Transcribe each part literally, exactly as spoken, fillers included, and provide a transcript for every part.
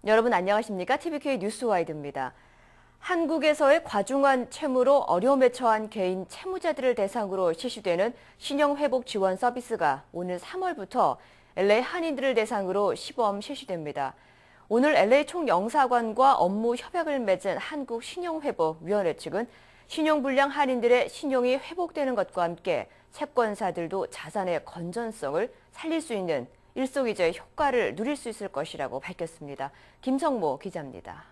여러분 안녕하십니까? 티비케이 뉴스와이드입니다. 한국에서의 과중한 채무로 어려움에 처한 개인 채무자들을 대상으로 실시되는 신용회복 지원 서비스가 오늘 삼월부터 엘에이 한인들을 대상으로 시범 실시됩니다. 오늘 엘에이 총영사관과 업무 협약을 맺은 한국신용회복위원회 측은 신용불량 한인들의 신용이 회복되는 것과 함께 채권사들도 자산의 건전성을 살릴 수 있는 일석이조의 효과를 누릴 수 있을 것이라고 밝혔습니다. 김성모 기자입니다.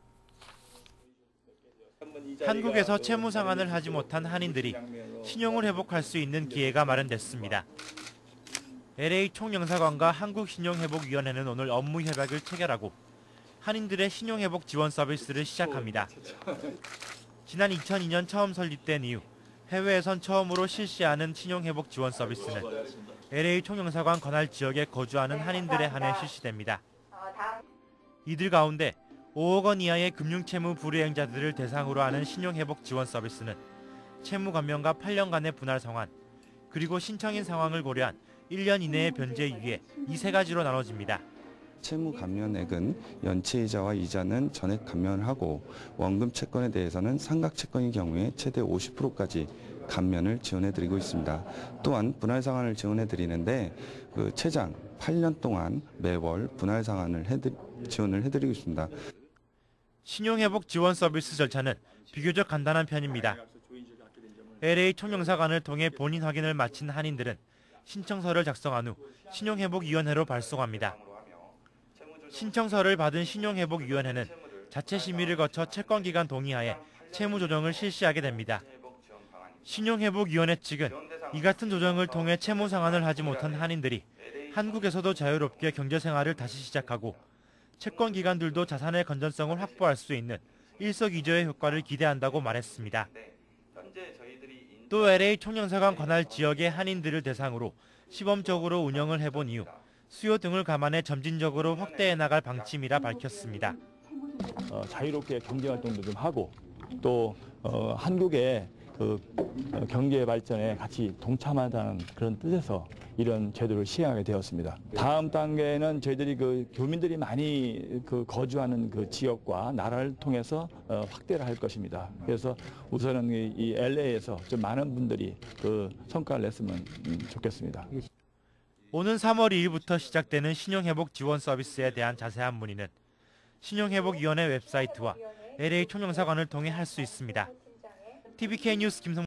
한국에서 채무 상환을 하지 못한 한인들이 신용을 회복할 수 있는 기회가 마련됐습니다. 엘에이 총영사관과 한국신용회복위원회는 오늘 업무 협약을 체결하고 한인들의 신용회복 지원 서비스를 시작합니다. 지난 이천이 년 처음 설립된 이후 해외에선 처음으로 실시하는 신용회복 지원 서비스는 엘에이 총영사관 관할 지역에 거주하는 한인들에 한해 실시됩니다. 이들 가운데 오억 원 이하의 금융채무 불이행자들을 대상으로 하는 신용회복 지원 서비스는 채무 감면과 팔 년간의 분할 상환, 그리고 신청인 상황을 고려한 일 년 이내의 변제 유예 이 세 가지로 나눠집니다. 채무 감면액은 연체이자와 이자는 전액 감면을 하고 원금 채권에 대해서는 상각 채권의 경우에 최대 오십 퍼센트까지 감면을 지원해드리고 있습니다. 또한 분할 상환을 지원해드리는데 그 최장 팔 년 동안 매월 분할 상환을 해드, 지원을 해드리고 있습니다. 신용회복 지원 서비스 절차는 비교적 간단한 편입니다. 엘에이 총영사관을 통해 본인 확인을 마친 한인들은 신청서를 작성한 후 신용회복위원회로 발송합니다. 신청서를 받은 신용회복위원회는 자체 심의를 거쳐 채권기관 동의하에 채무 조정을 실시하게 됩니다. 신용회복위원회 측은 이 같은 조정을 통해 채무 상환을 하지 못한 한인들이 한국에서도 자유롭게 경제생활을 다시 시작하고 채권기관들도 자산의 건전성을 확보할 수 있는 일석이조의 효과를 기대한다고 말했습니다. 또 엘에이 총영사관 관할 지역의 한인들을 대상으로 시범적으로 운영을 해본 이후 수요 등을 감안해 점진적으로 확대해 나갈 방침이라 밝혔습니다. 어, 자유롭게 경제활동도 좀 하고 또 어, 한국의 그 어, 경제 발전에 같이 동참하자는 그런 뜻에서 이런 제도를 시행하게 되었습니다. 다음 단계는 저희들이 그 교민들이 많이 그 거주하는 그 지역과 나라를 통해서 어, 확대를 할 것입니다. 그래서 우선은 이, 이 엘에이에서 좀 많은 분들이 그 성과를 냈으면 음, 좋겠습니다. 오는 삼월 이일부터 시작되는 신용회복 지원 서비스에 대한 자세한 문의는 신용회복위원회 웹사이트와 엘에이 총영사관을 통해 할 수 있습니다. 티비케이 뉴스 김성